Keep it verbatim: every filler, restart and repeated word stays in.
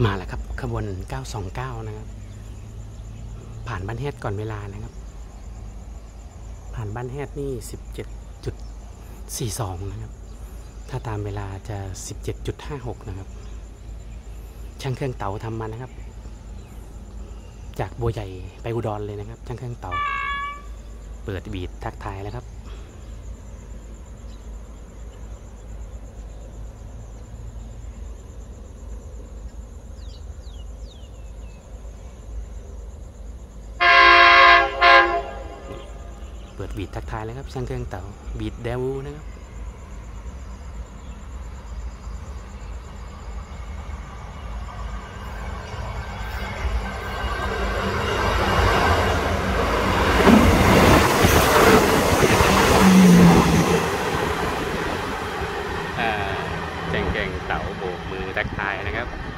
มาแล้วครับขบวนเก้าสองเก้านะครับผ่านบ้านแฮดก่อนเวลานะครับผ่านบ้านแฮดนี่ สิบเจ็ดจุดสี่สอง นะครับถ้าตามเวลาจะ สิบเจ็ดจุดห้าหก นะครับช่างเครื่องเต๋าทำมานะครับจากบัวใหญ่ไปอุดรเลยนะครับช่างเครื่องเต๋าเปิดบีททักทายแล้วครับเปิดบีททักทายแล้วครับช่างเครื่องเต๋าบีทเดวูนะครับแจงแกงเต๋าโบกมือทักทายนะครับ